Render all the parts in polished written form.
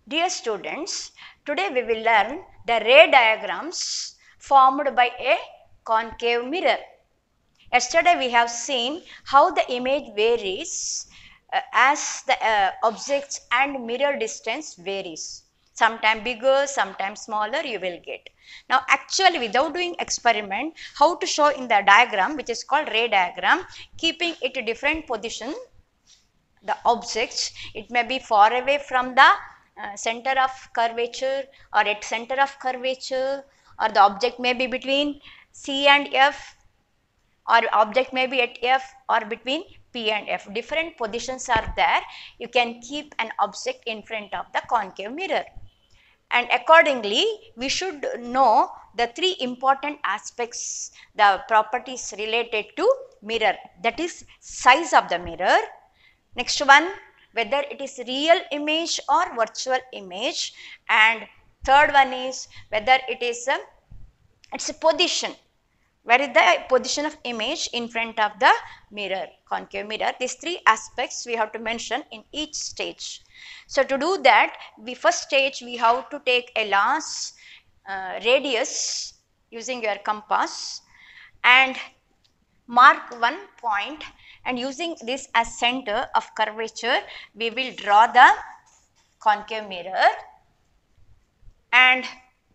Dear students, today we will learn the ray diagrams formed by a concave mirror. Yesterday we have seen how the image varies as the objects and mirror distance varies. Sometimes bigger, sometimes smaller you will get. Now actually without doing experiment, how to show in the diagram which is called ray diagram, keeping it a different position, the objects, it may be far away from the center of curvature or at center of curvature, or the object may be between C and F, or object may be at F or between P and F. Different positions are there. You can keep an object in front of the concave mirror. And accordingly, we should know the three important aspects, the properties related to mirror, that is size of the mirror. Next one, whether it is real image or virtual image, and third one is whether it is its a position, where is the position of image in front of the mirror, concave mirror. These three aspects we have to mention in each stage. So to do that, first stage we have to take a last radius using your compass and mark one point, and using this as center of curvature we will draw the concave mirror, and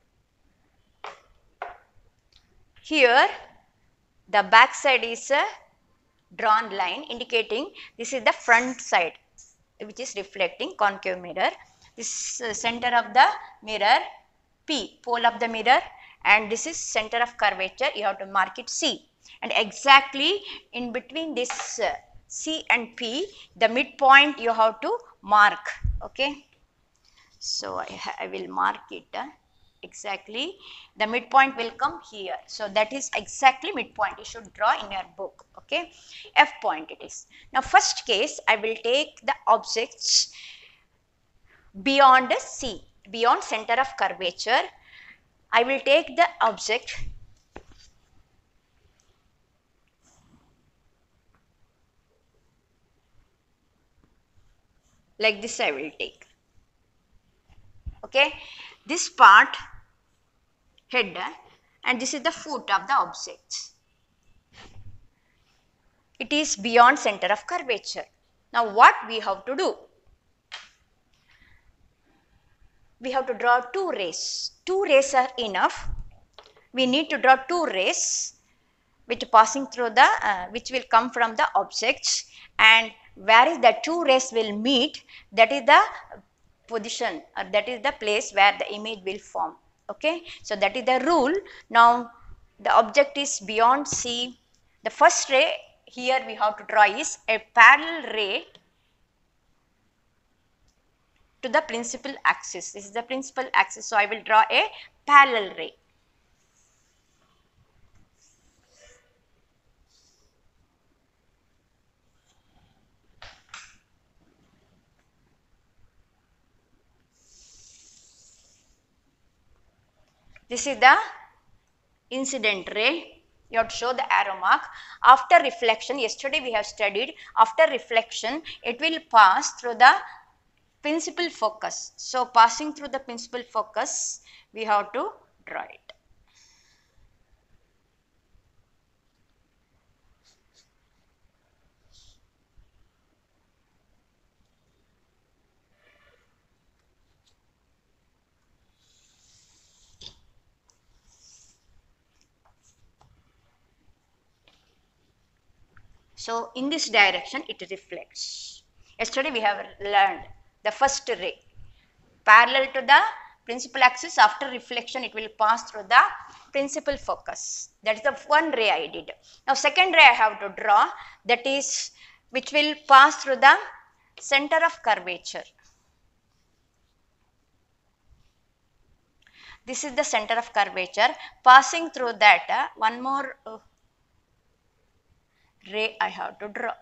here the back side is a drawn line indicating this is the front side which is reflecting concave mirror. This center of the mirror P, pole of the mirror, and this is center of curvature, you have to mark it C, and exactly in between this C and P the midpoint you have to mark. Okay, so I will mark it exactly, the midpoint will come here, so that is exactly midpoint you should draw in your book. Okay, F point it is. Now first case I will take the objects beyond C, beyond center of curvature. I will take the object like this, I will take. Okay, this part head, and this is the foot of the object. It is beyond center of curvature. Now what we have to do? We have to draw two rays. Two rays are enough. We need to draw two rays which passing through the which will come from the objects, and where is the two rays will meet, that is the position, or that is the place where the image will form. Okay, so that is the rule. Now the object is beyond C. The first ray here we have to draw is a parallel ray to the principal axis. This is the principal axis, so I will draw a parallel ray. This is the incident ray. You have to show the arrow mark. After reflection, yesterday we have studied, after reflection it will pass through the principal focus. So passing through the principal focus we have to draw it. So in this direction it reflects. Yesterday we have learned the first ray parallel to the principal axis. After reflection it will pass through the principal focus. That is the one ray I did. Now second ray I have to draw, that is which will pass through the center of curvature. This is the center of curvature. Passing through that one more ray I have to draw.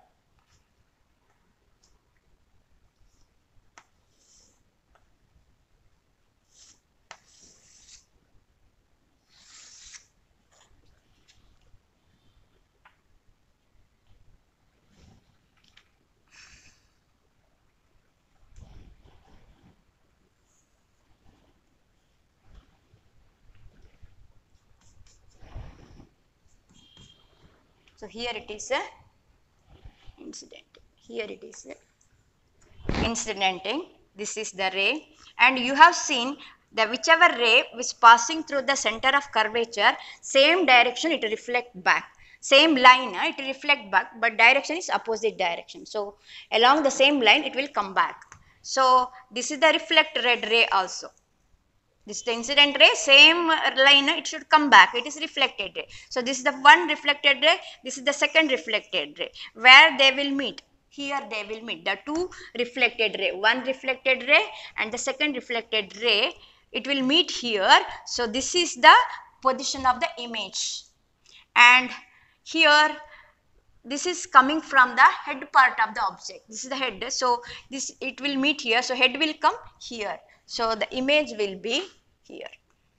So here it is a incident. Here it is a incidenting. This is the ray, and you have seen the whichever ray is passing through the center of curvature, same direction it reflect back. Same line, it reflect back, but direction is opposite direction. So along the same line, it will come back. So this is the reflect red ray also. This is the incident ray, same line, it should come back. It is reflected ray. So this is the one reflected ray. This is the second reflected ray. Where they will meet? Here they will meet. The two reflected ray. One reflected ray and the second reflected ray. It will meet here. So this is the position of the image. And here this is coming from the head part of the object. This is the head. So this it will meet here. So head will come here. So the image will be here.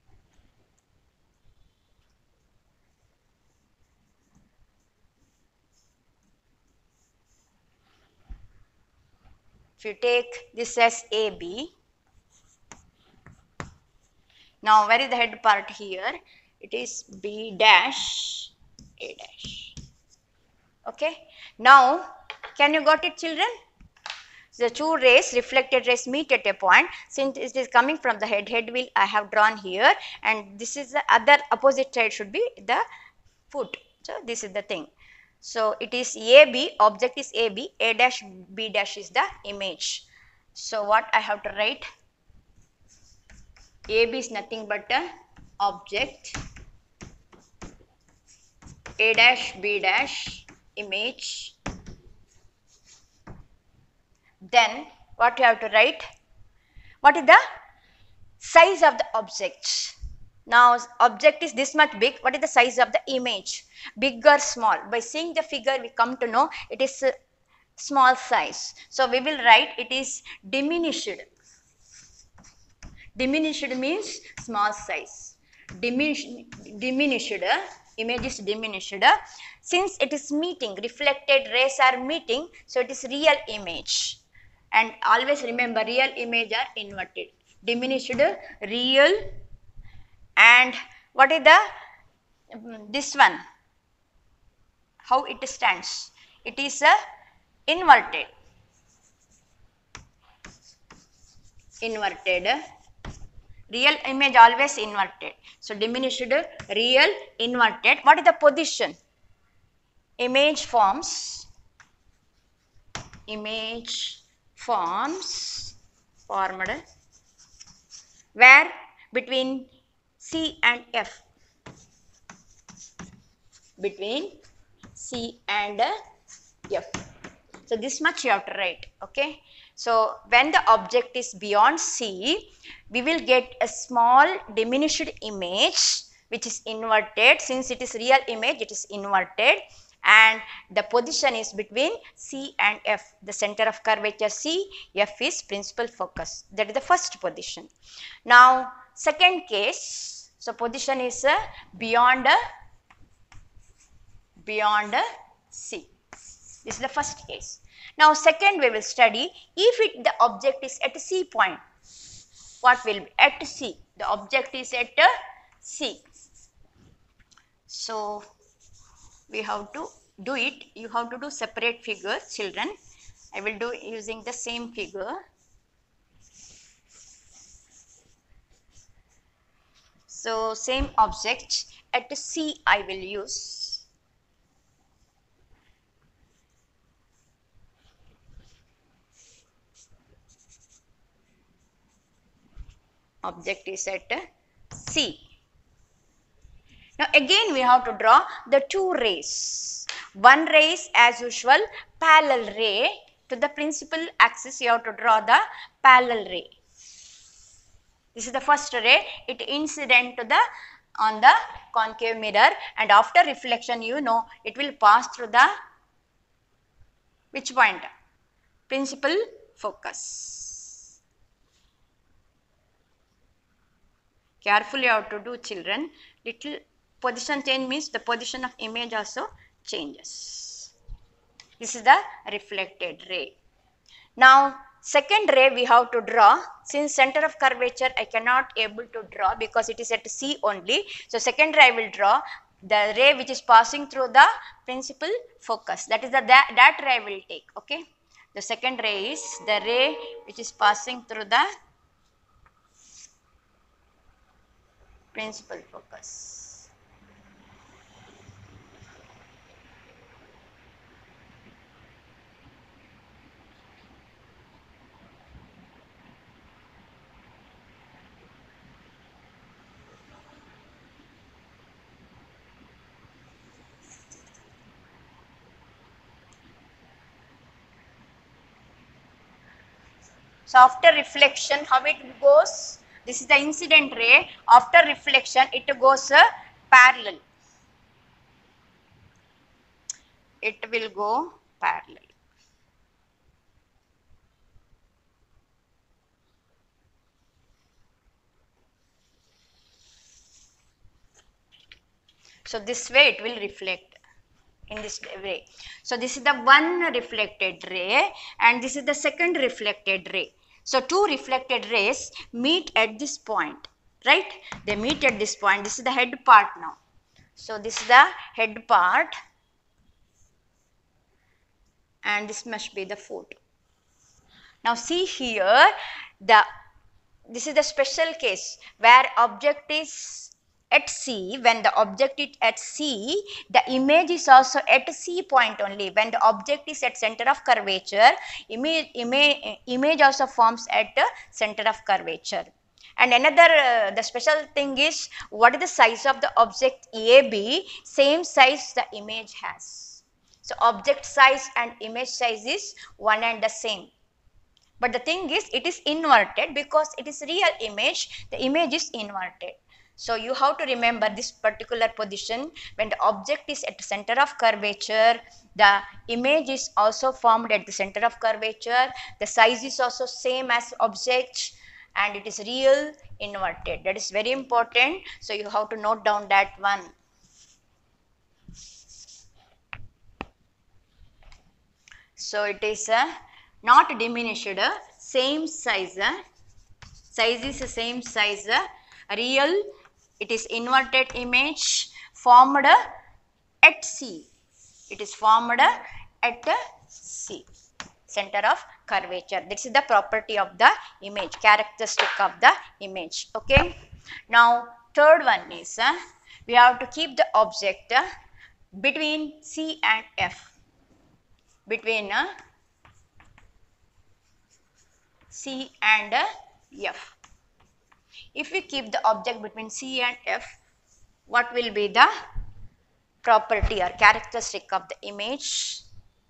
If you take this as AB, now where is the head part here? It is B dash, A dash. Okay. Now, can you got it, children? The two rays, reflected rays, meet at a point. Since it is coming from the head, head will I have drawn here, and this is the other opposite side should be the foot. So this is the thing. So it is AB, object is AB, A dash, B dash is the image. So what I have to write? AB is nothing but a object, A dash, B dash, image. Then what you have to write? What is the size of the object? Now object is this much big. What is the size of the image? Big or small? By seeing the figure we come to know it is a small size. So we will write it is diminished. Diminished means small size. Diminished image is diminished. Since it is meeting, reflected rays are meeting, so it is real image. And always remember, real image are inverted. Diminished, real, and what is the this one? How it stands? It is a inverted. Inverted. Real image always inverted. So diminished, real, inverted. What is the position? Image forms. Image forms formed where between C and F. Between C and F. So this much you have to write. Okay. So when the object is beyond C, we will get a small diminished image which is inverted. Since it is real image, it is inverted, and the position is between C and F. The center of curvature C, F is principal focus. That is the first position. Now second case, so position is beyond C. This is the first case. Now second we will study if the object is at C point. What will be at C? The object is at C. So we have to do it. You have to do separate figures, children. I will do using the same figure. So same object at C I will use. Object is at C. Now again we have to draw the two rays. One ray is as usual parallel ray to the principal axis. You have to draw the parallel ray. This is the first ray. It incident to the on the concave mirror, and after reflection you know it will pass through the which point? Principal focus. Carefully you have to do, children. Little position change means the position of image also changes. This is the reflected ray. Now second ray we have to draw. Since center of curvature I cannot able to draw because it is at C only. So second ray I will draw the ray which is passing through the principal focus, that is that ray will take. Okay, the second ray is the ray which is passing through the principal focus. So after reflection, how it goes? This is the incident ray. After reflection, it goes parallel. It will go parallel. So this way it will reflect in this way. So this is the one reflected ray and this is the second reflected ray. So two reflected rays meet at this point, right? They meet at this point. This is the head part now. So this is the head part and this must be the foot. Now see here, this is the special case where object is at C. When the object is at C, the image is also at C point only. When the object is at center of curvature, image also forms at center of curvature. And another, the special thing is, what is the size of the object AB? Same size the image has. So object size and image size is one and the same. But the thing is, it is inverted because it is real image, the image is inverted. So you have to remember this particular position. When the object is at the center of curvature, the image is also formed at the center of curvature, the size is also same as object and it is real inverted. That is very important. So you have to note down that one. So it is not diminished, same size, size is the same size, real, it is inverted image formed at C. It is formed at C, center of curvature. This is the property of the image, characteristic of the image. Okay. Now third one is we have to keep the object between C and F. Between C and F. If we keep the object between C and F, what will be the property or characteristic of the image?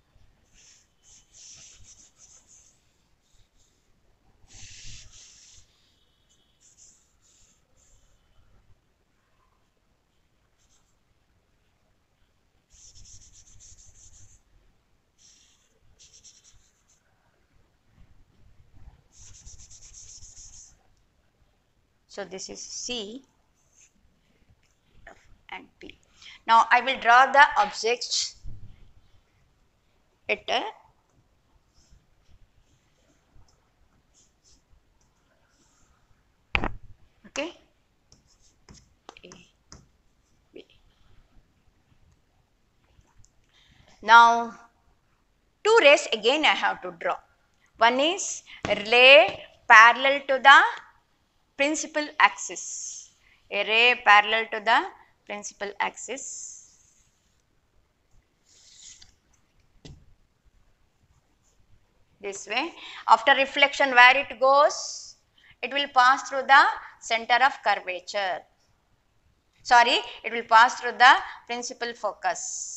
So this is C, F and P. Now I will draw the objects at okay, A, B. Now two rays again I have to draw. One is ray parallel to the principal axis, a ray parallel to the principal axis. This way. After reflection, where it goes? It will pass through the center of curvature. Sorry, it will pass through the principal focus.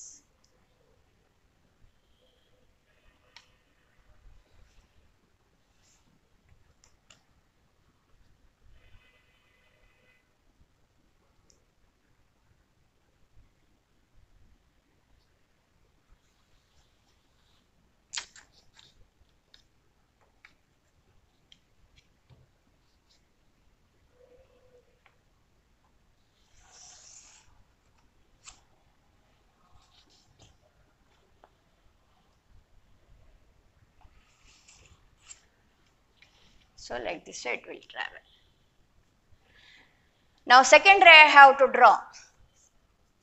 So like this way it will travel. Now second ray I have to draw.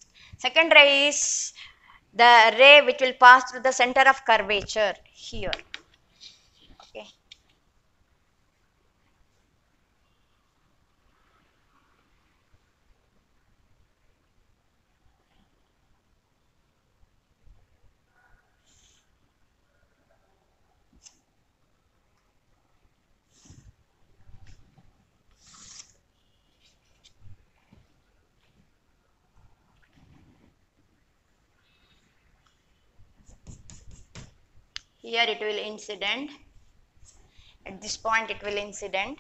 Second ray is the ray which will pass through the center of curvature here. Okay. Here it will incident. At this point it will incident.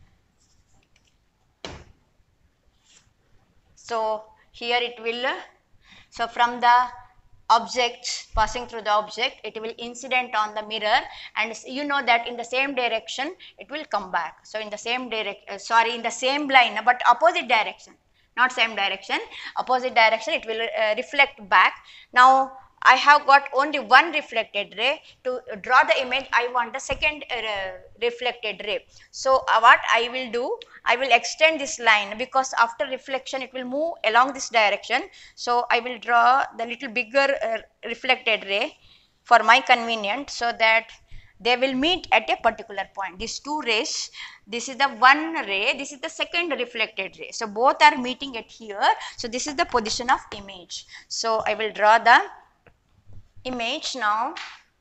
So here it will, so from the object passing through the object, it will incident on the mirror, and you know that in the same direction it will come back. So in the same in the same line but opposite direction, not same direction, opposite direction it will reflect back. Now I have got only one reflected ray. To draw the image, I want the second reflected ray. So what I will do, I will extend this line, because after reflection it will move along this direction. So I will draw the little bigger reflected ray for my convenience, so that they will meet at a particular point. These two rays, this is the one ray, this is the second reflected ray. So both are meeting at here. So this is the position of image. So I will draw the image now.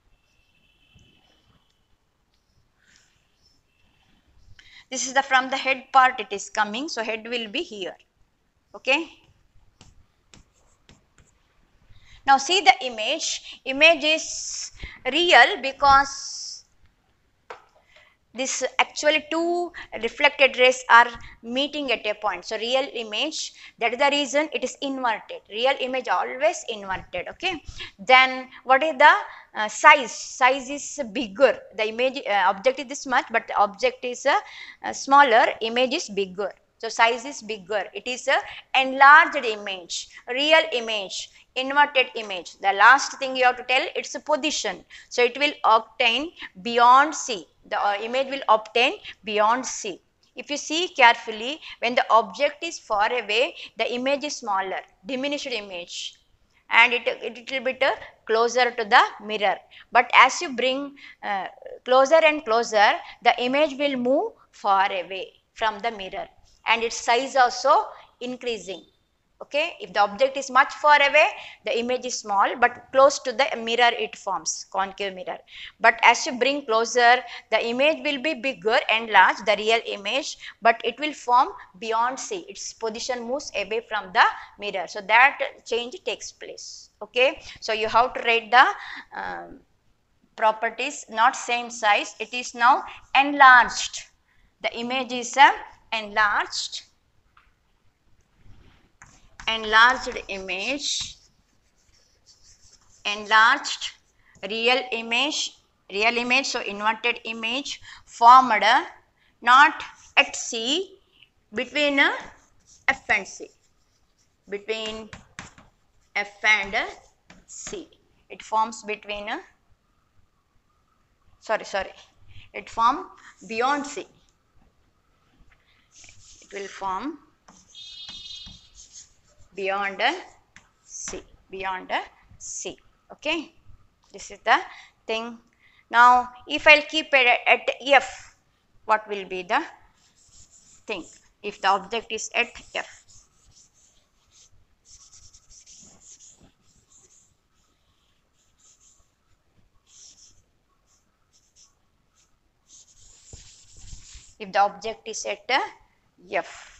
This is the from the head part it is coming, so head will be here. Okay. Now see the image. Image is real because this actually two reflected rays are meeting at a point. So real image, that is the reason it is inverted. Real image always inverted. Okay. Then what is the size? Size is bigger. The image object is this much, but the object is smaller, image is bigger. So size is bigger. It is a enlarged image, real image, inverted image. The last thing you have to tell, its position. So it will obtain beyond C. The image will obtain beyond C. If you see carefully, when the object is far away, the image is smaller, diminished image, and it will bit closer to the mirror. But as you bring closer and closer, the image will move far away from the mirror, and its size also increasing. Okay, if the object is much far away, the image is small, but close to the mirror it forms, concave mirror. But as you bring closer, the image will be bigger, enlarged, the real image, but it will form beyond C. Its position moves away from the mirror. So that change takes place. Okay, so you have to write the properties, not same size, it is now enlarged. The image is enlarged image, enlarged real image, so inverted image formed not at C, between F and C, between F and C. It forms between it form beyond C. It will form beyond C, beyond C. Okay, this is the thing. Now if I'll keep it at F, what will be the thing if the object is at F? If the object is at F,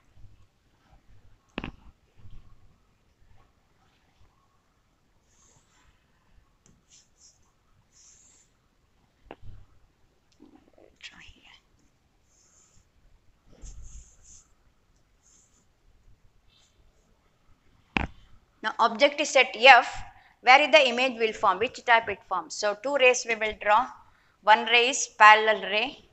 now object is at F, where is the image will form, which type it forms? So two rays we will draw. One ray is parallel ray,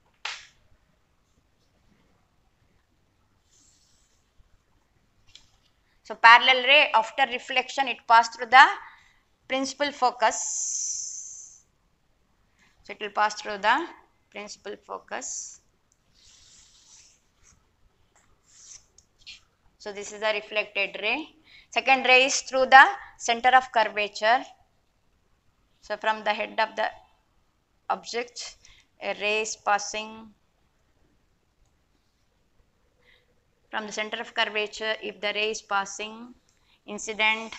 so parallel ray, after reflection it passed through the principal focus. So it will pass through the principal focus. So this is the reflected ray. Second ray is through the center of curvature. So from the head of the object, a ray is passing from the center of curvature. If the ray is passing incident,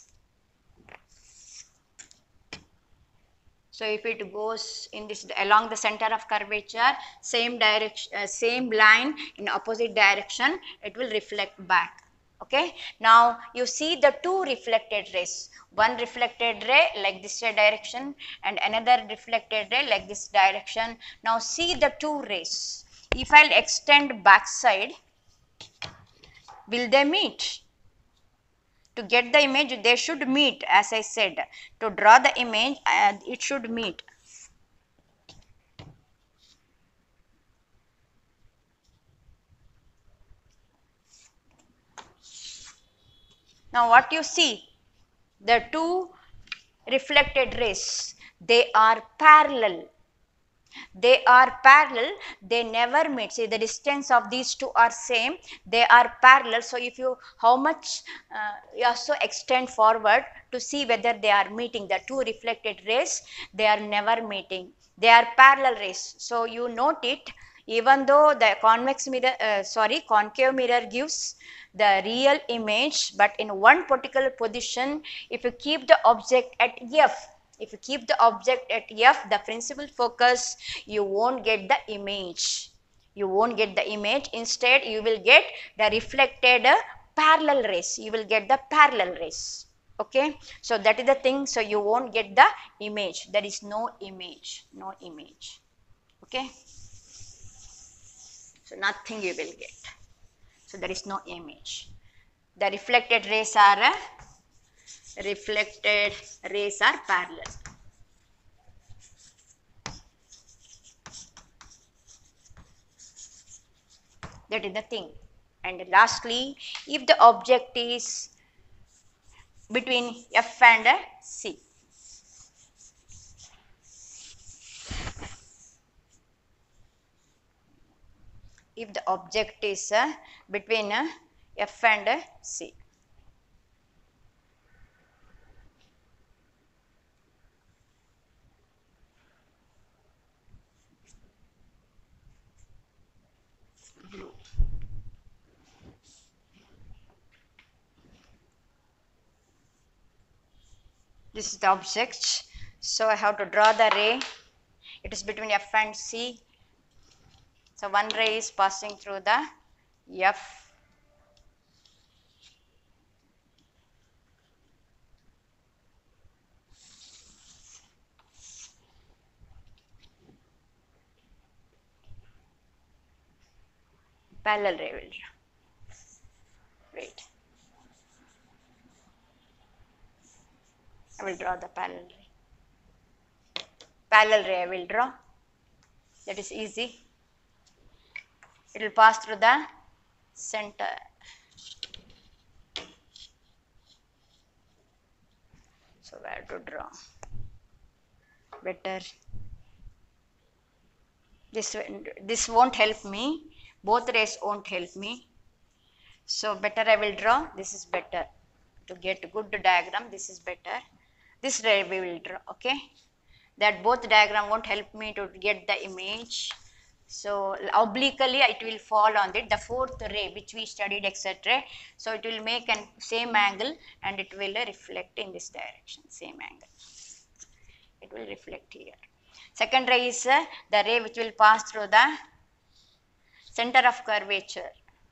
so if it goes in this along the center of curvature, same direction, same line in opposite direction, it will reflect back. Okay. Now you see the two reflected rays. One reflected ray like this direction and another reflected ray like this direction. Now see the two rays. If I'll extend back side, will they meet? To get the image, they should meet, as I said. To draw the image, it should meet. Now what you see? The two reflected rays, they are parallel. They are parallel, they never meet. See, the distance of these two are same, they are parallel. So if you, how much you also extend forward to see whether they are meeting, the two reflected rays, they are never meeting. They are parallel rays. So you note it, even though the convex mirror, concave mirror gives the real image, but in one particular position, if you keep the object at F, if you keep the object at F, the principal focus, you won't get the image. You won't get the image. Instead, you will get the reflected parallel rays. You will get the parallel rays. Okay. So that is the thing. So you won't get the image. There is no image. No image. Okay. So nothing you will get. So there is no image. The reflected rays are parallel. That is the thing. And lastly, if the object is between F and C, if the object is between F and C, this is the object. So I have to draw the ray. It is between F and C. So one ray is passing through the F. Parallel ray will draw. Wait. I will draw the parallel ray. Parallel ray I will draw. That is easy. It will pass through the center. So where to draw? Better. This won't help me. Both rays won't help me. So better I will draw. This is better. To get good diagram, this is better. This ray we will draw. Okay. That both diagram won't help me to get the image. So obliquely it will fall on it, the fourth ray which we studied, etc. So it will make an same angle and it will reflect in this direction, same angle. It will reflect here. Second ray is the ray which will pass through the center of curvature.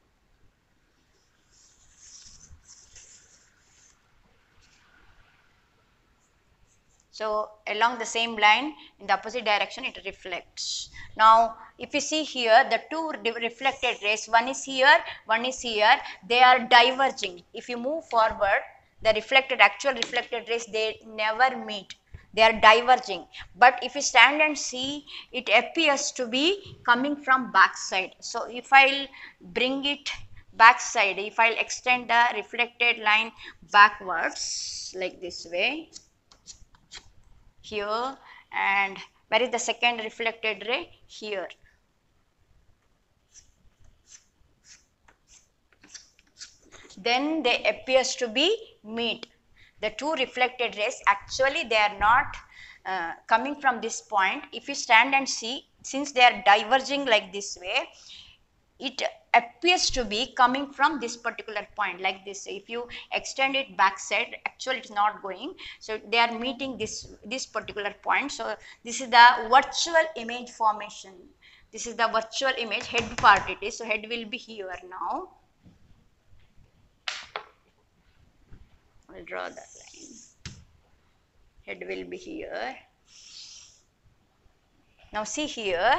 So along the same line in the opposite direction it reflects. Now if you see here, the two reflected rays, one is here, one is here, they are diverging. If you move forward, the actual reflected rays, they never meet. They are diverging. But if you stand and see, it appears to be coming from back side. So if I'll bring it back side, if I'll extend the reflected line backwards like this way, here, and where is the second reflected ray? Here. then they appears to be meet. The two reflected rays, actually they are not coming from this point. If you stand and see, since they are diverging like this way, it appears to be coming from this particular point like this. If you extend it backside, actually it's not going, so they are meeting this particular point. So this is the virtual image formation. This is the virtual image head part it is. So head will be here now. I'll draw that line. Head will be here. Now see here.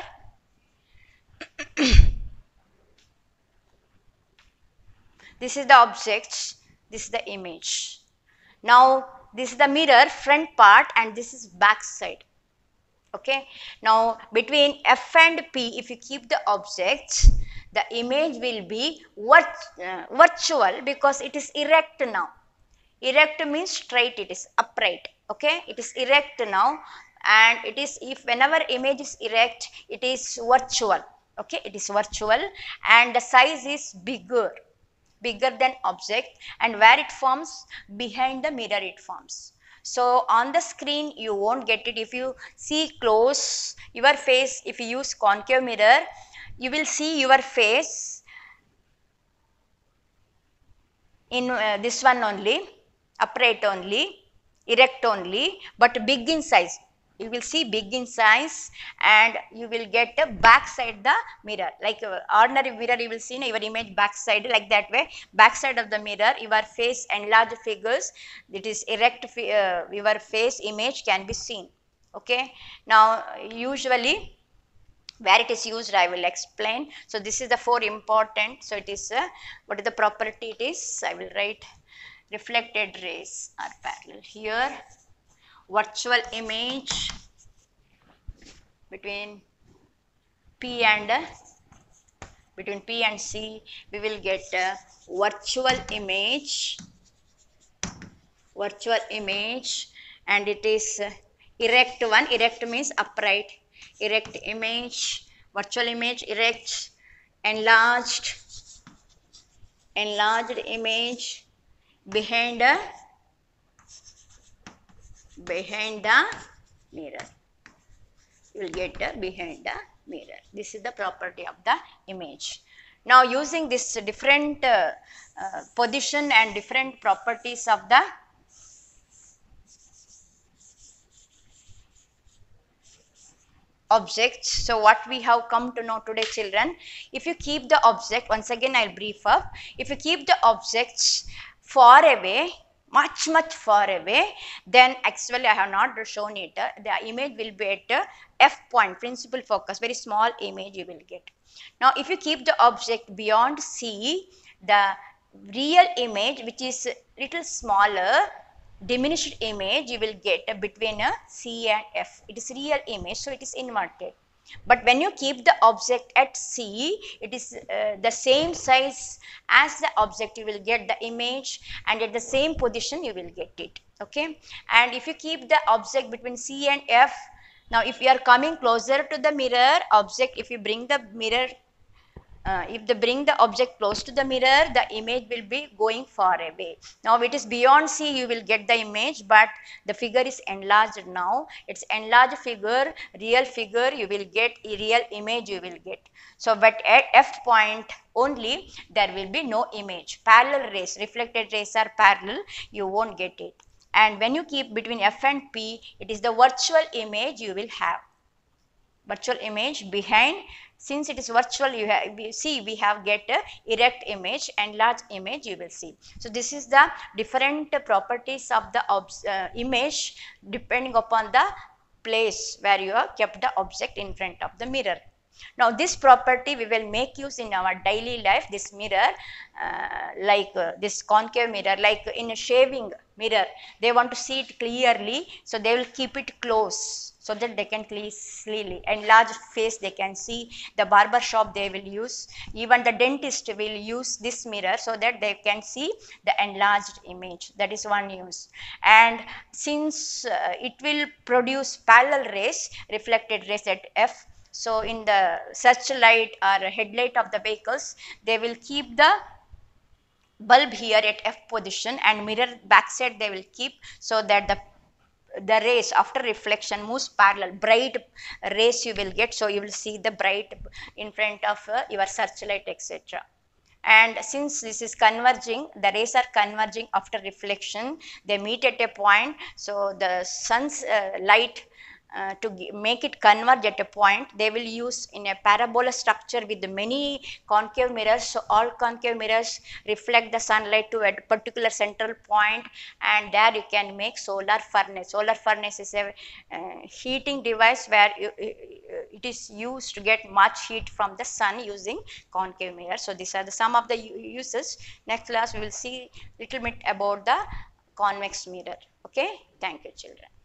This is the object, this is the image. Now this is the mirror front part and this is back side. Okay. Now between F and P, if you keep the object, the image will be virtual because it is erect now. Erect means straight, it is upright. Okay. It is erect now, and it is, if whenever image is erect, it is virtual. Okay. It is virtual and the size is bigger than object, and where it forms, behind the mirror it forms. So on the screen you won't get it. If you see close your face, if you use concave mirror, you will see your face in this one only, upright only, erect only, but big in size. You will see big in size, and you will get a back side the mirror. Like ordinary mirror, you will see your image back side like that way. Back side of the mirror, your face enlarged figures, it is erect, your face image can be seen. Okay. Now usually where it is used, I will explain. So this is the 4 important. So it is what is the property it is, I will write. Reflected rays are parallel. Here virtual image between P and C, we will get virtual image, and it is erect one. Erect means upright. Erect image, virtual image, erect, enlarged image behind the mirror. You will get behind the mirror. This is the property of the image. Now using this different position and different properties of the objects. So what we have come to know today, children, if you keep the object, once again I will brief up, if you keep the objects far away, much far away, then actually I have not shown it, the image will be at F point, principal focus, very small image you will get. Now if you keep the object beyond C, the real image, which is little smaller, diminished image, you will get between C and F. It is real image, so it is inverted. But when you keep the object at C, it is the same size as the object, you will get the image, and at the same position you will get it. Okay. And if you keep the object between C and F, now if you are coming closer to the mirror object, if you bring the mirror, if they bring the object close to the mirror, the image will be going far away. Now it is beyond C, you will get the image, but the figure is enlarged now. It's enlarged figure, real figure, you will get a real image you will get. So but at F point only, there will be no image. Parallel rays, reflected rays are parallel, you won't get it. And when you keep between F and P, it is the virtual image you will have. Virtual image behind. Since it is virtual, you have, we have get a erect image and large image you will see. So this is the different properties of the image depending upon the place where you have kept the object in front of the mirror. Now this property we will make use in our daily life. This mirror, like this concave mirror, like in a shaving mirror, they want to see it clearly, so they will keep it close, so that they can clearly enlarge face they can see. The barber shop they will use, even the dentist will use this mirror so that they can see the enlarged image. That is one use. And since it will produce parallel rays, reflected rays at F, so in the searchlight or headlight of the vehicles, they will keep the bulb here at F position and mirror backside they will keep, so that the rays after reflection moves parallel, bright rays you will get, so you will see the bright in front of your searchlight, etc. And since this is converging, the rays are converging after reflection, they meet at a point, so the sun's light to make it converge at a point, they will use in a parabola structure with many concave mirrors. So all concave mirrors reflect the sunlight to a particular central point, and there you can make solar furnace. Solar furnace is a heating device where it is used to get much heat from the sun using concave mirror. So these are the some of the uses. Next class we will see little bit about the convex mirror. Okay, thank you children.